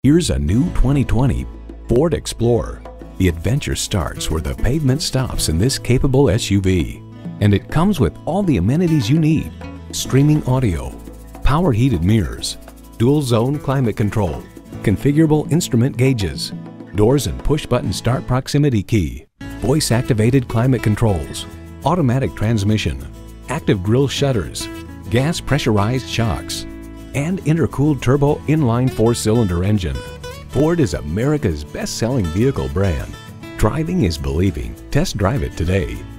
Here's a new 2020 Ford Explorer. The adventure starts where the pavement stops in this capable SUV. And it comes with all the amenities you need: streaming audio, power heated mirrors, dual zone climate control, configurable instrument gauges, doors and push button start proximity key, voice activated climate controls, automatic transmission, active grille shutters, gas pressurized shocks, and intercooled turbo inline 4-cylinder engine. Ford is America's best-selling vehicle brand. Driving is believing. Test drive it today.